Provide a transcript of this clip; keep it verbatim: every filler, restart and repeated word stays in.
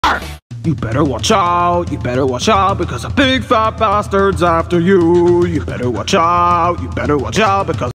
You better watch out, you better watch out, because a big fat bastard's after you. You better watch out, you better watch out, because